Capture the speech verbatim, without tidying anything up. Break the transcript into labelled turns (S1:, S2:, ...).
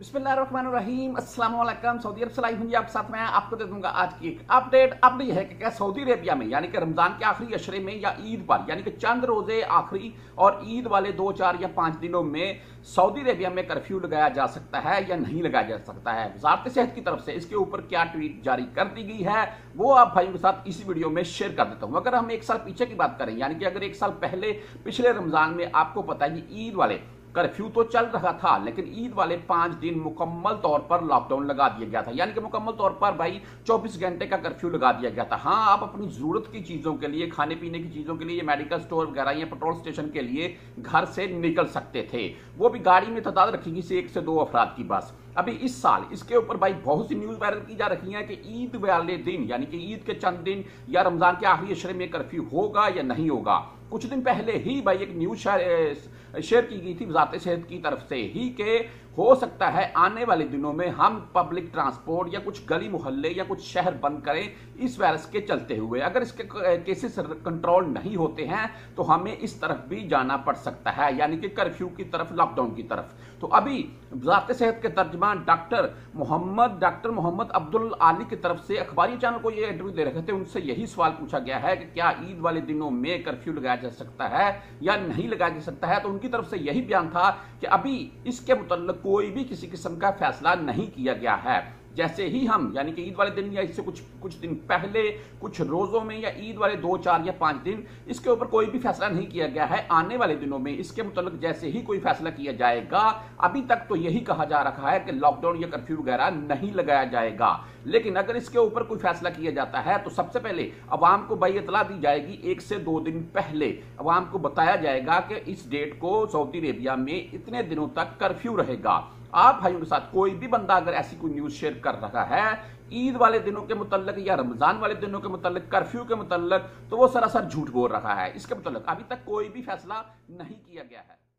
S1: बिस्मिल्लाहिर्रहमानिर्रहीम अस्सलाम वालेकुम। सऊदी अरब से लाइव हूं जी, आप साथ में आपको दे दूंगा आज की एक अपडेट। अपडेट यह है कि क्या सऊदी अरेबिया में यानी कि रमजान के आखिरी अशरे में या ईद पर यानी कि चंद रोजे आखिरी और ईद वाले दो चार या पांच दिनों में सऊदी अरेबिया में कर्फ्यू लगाया जा सकता है या नहीं लगाया जा सकता है। वजारत सेहत की तरफ से इसके ऊपर क्या ट्वीट जारी कर दी गई है वो आप भाइयों के साथ इसी वीडियो में शेयर कर देता हूं। अगर हम एक साल पीछे की बात करें यानी कि अगर एक साल पहले पिछले रमजान में आपको पता है कि ईद वाले कर्फ्यू तो चल रहा था लेकिन ईद वाले पांच दिन मुकम्मल तौर पर लॉकडाउन लगा दिया गया था, यानी कि मुकम्मल तौर पर भाई चौबीस घंटे का कर्फ्यू लगा दिया गया था। हाँ, आप अपनी जरूरत की चीजों के लिए, खाने पीने की चीजों के लिए, मेडिकल स्टोर वगैरह या पेट्रोल स्टेशन के लिए घर से निकल सकते थे, वो भी गाड़ी में तादाद रखी गई से एक से दो अफराद की बस। अभी इस साल इसके ऊपर भाई बहुत सी न्यूज वायरल की जा रही है कि ईद वाले दिन यानी कि ईद के चंद दिन या रमजान के आखिरी अशरे में कर्फ्यू होगा या नहीं होगा। कुछ दिन पहले ही भाई एक न्यूज शेयर की गई थी वजारत सेहत की तरफ से ही कि हो सकता है आने वाले दिनों में हम पब्लिक ट्रांसपोर्ट या कुछ गली मोहल्ले या कुछ शहर बंद करें इस वायरस के चलते हुए। अगर इसके केसेस कंट्रोल नहीं होते हैं तो हमें इस तरफ भी जाना पड़ सकता है, यानी कि कर्फ्यू की तरफ, लॉकडाउन की तरफ। तो अभी वजारत सेहत के तर्जमान डॉक्टर मोहम्मद डॉक्टर मोहम्मद अब्दुल आली की तरफ से अखबारी चैनल को ये इंटरव्यू दे रहे थे, उनसे यही सवाल पूछा गया है कि क्या ईद वाले दिनों में कर्फ्यू लगाया जा सकता है या नहीं लगाया जा सकता है। तो उनकी तरफ से यही बयान था कि अभी इसके मुतल्लिक कोई भी किसी किस्म का फैसला नहीं किया गया है। जैसे ही हम यानी कि ईद वाले दिन या इससे कुछ कुछ दिन पहले कुछ रोजों में या ईद वाले दो चार या पांच दिन इसके ऊपर कोई भी फैसला नहीं किया गया है। आने वाले दिनों में इसके मुताबिक जैसे ही कोई फैसला किया जाएगा, अभी तक तो यही कहा जा रहा है कि लॉकडाउन या कर्फ्यू वगैरह नहीं लगाया जाएगा, लेकिन अगर इसके ऊपर कोई फैसला किया जाता है तो सबसे पहले अवाम को भाई इतला दी जाएगी। एक से दो दिन पहले अवाम को बताया जाएगा कि इस डेट को सऊदी अरेबिया में इतने दिनों तक कर्फ्यू रहेगा। आप भाइयों के साथ कोई भी बंदा अगर ऐसी कोई न्यूज शेयर कर रहा है ईद वाले दिनों के मुतल्लिक या रमजान वाले दिनों के मुतल्लिक, कर्फ्यू के मुतल्लिक, तो वो सरासर झूठ बोल रहा है। इसके मुतल्लिक अभी तक कोई भी फैसला नहीं किया गया है।